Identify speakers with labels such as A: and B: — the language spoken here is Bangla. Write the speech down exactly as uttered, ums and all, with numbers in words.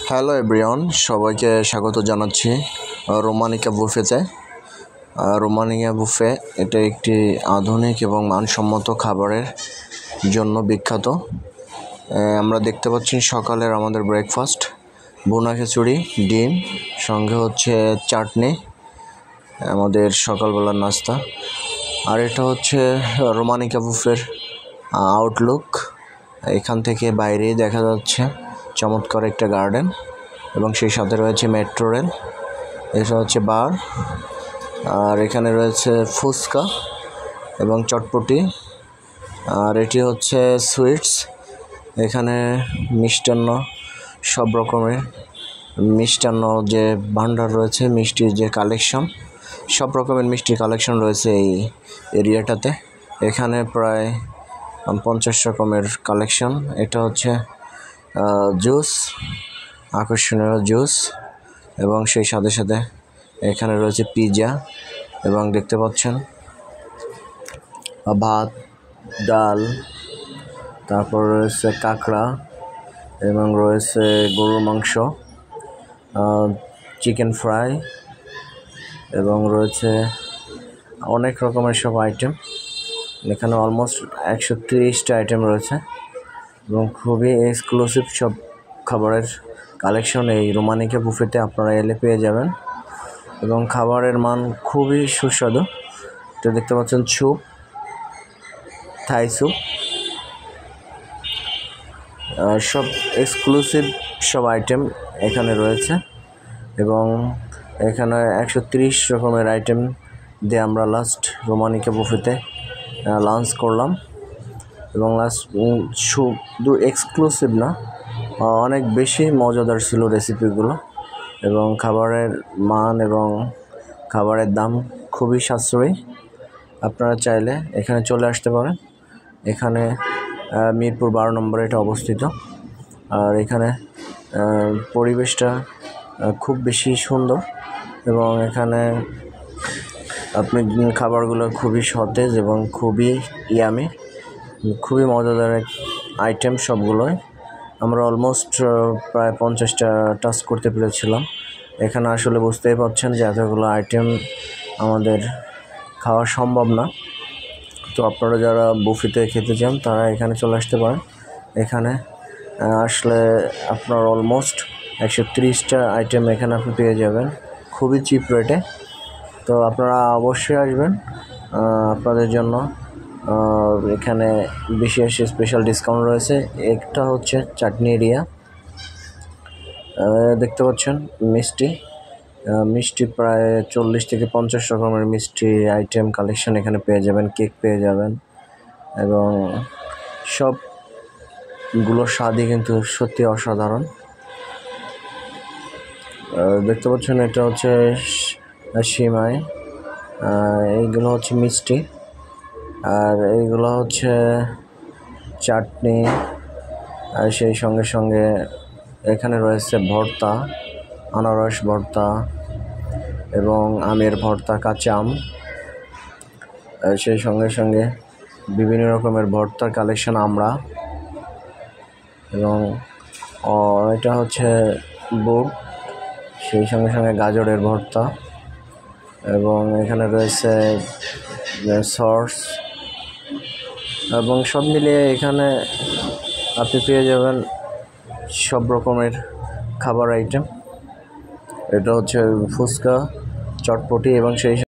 A: হ্যালো এভরিওয়ান, সবাইকে স্বাগত জানাচ্ছি রোমানিকা বুফেতে। রোমানিকা বুফে এটা একটি আধুনিক এবং মানসম্মত খাবারের জন্য বিখ্যাত। আমরা দেখতে পাচ্ছি সকালের আমাদের ব্রেকফাস্ট, ভুনা খিচুড়ি, ডিম, সঙ্গে হচ্ছে চাটনি, আমাদের সকালবেলার নাস্তা। আর এটা হচ্ছে রোমানিকা বুফের আউটলুক। এখান থেকে বাইরেই দেখা যাচ্ছে চমৎকার একটা গার্ডেন এবং সেই সাথে রয়েছে মেট্রো রেল। এটা হচ্ছে বার, আর এখানে রয়েছে ফুচকা এবং চটপটি, আর এটি হচ্ছে সুইটস। এখানে মিষ্টান্ন, সব রকমের মিষ্টান্ন যে ভান্ডার রয়েছে, মিষ্টির যে কালেকশন, সব রকমের মিষ্টির কালেকশন রয়েছে এই এরিয়াটাতে। এখানে প্রায় পঞ্চাশ রকমের কালেকশন। এটা হচ্ছে জুস, আকর্ষণীয় জুস, এবং সেই সাথে সাথে এখানে রয়েছে পিৎজা, এবং দেখতে পাচ্ছেন ভাত, ডাল, তারপর রয়েছে কাঁকড়া, এবং রয়েছে গরুর মাংস, চিকেন ফ্রাই, এবং রয়েছে অনেক রকমের সব আইটেম। এখানে অলমোস্ট একশো তিরিশটা আইটেম রয়েছে এবং খুবই এক্সক্লুসিভ সব খাবারের কালেকশন এই রোমানিকা বুফেতে আপনারা এলে পেয়ে যাবেন, এবং খাবারের মান খুবই সুস্বাদু। তো দেখতে পাচ্ছেন স্যুপ, থাই স্যুপ, সব এক্সক্লুসিভ সব আইটেম এখানে রয়েছে। এবং এখানে একশো তিরিশ রকমের আইটেম দিয়ে আমরা লাস্ট রোমানিকা বুফেতে লাঞ্চ করলাম। এবং লাস্ট শুধু এক্সক্লুসিভ না, অনেক বেশি মজাদার ছিল রেসিপিগুলো, এবং খাবারের মান এবং খাবারের দাম খুবই সাশ্রয়ী। আপনারা চাইলে এখানে চলে আসতে পারেন। এখানে মিরপুর বারো নম্বরে এটা অবস্থিত। আর এখানে পরিবেশটা খুব বেশি সুন্দর, এবং এখানে আপনি খাবারগুলো খুবই সতেজ এবং খুবই ইয়ামি, খুবই মজাদার আইটেম সবগুলোই। আমরা অলমোস্ট প্রায় পঞ্চাশটা টাচ করতে পেরেছিলাম। এখানে আসলে বুঝতেই পারছেন যে এতগুলো আইটেম আমাদের খাওয়া সম্ভব না। তো আপনারা যারা বুফেতে খেতে চান তারা এখানে চলে আসতে পারেন। এখানে আসলে আপনার অলমোস্ট একশো তিরিশটা আইটেম এখানে আপনি পেয়ে যাবেন খুবই চিপ রেটে। তো আপনারা অবশ্যই আসবেন। আপনাদের জন্য এখানে বিশেষ স্পেশাল ডিসকাউন্ট রয়েছে। একটা হচ্ছে চাটনি এরিয়া, দেখতে পাচ্ছেন মিষ্টি মিষ্টি প্রায় চল্লিশ থেকে পঞ্চাশ রকমের মিষ্টি আইটেম কালেকশন এখানে পেয়ে যাবেন। কেক পেয়ে যাবেন, এবং সবগুলো স্বাদই কিন্তু সত্যি অসাধারণ। দেখতে পাচ্ছেন এটা হচ্ছে সিমাই, এইগুলো হচ্ছে মিষ্টি, আর এইগুলো হচ্ছে চাটনি, আর সেই সঙ্গে সঙ্গে এখানে রয়েছে ভর্তা, আনারস ভর্তা এবং আমের ভর্তা, কাঁচা আম, সেই সঙ্গে সঙ্গে বিভিন্ন রকমের ভর্তার কালেকশন আমরা। এবং এটা হচ্ছে বুট, সেই সঙ্গে সঙ্গে গাজরের ভর্তা, এবং এখানে রয়েছে সস, এবং সব মিলিয়ে এখানে আপনি পেয়ে যাবেন সব রকমের খাবার আইটেম। এটা হচ্ছে ফুচকা, চটপটি, এবং সেই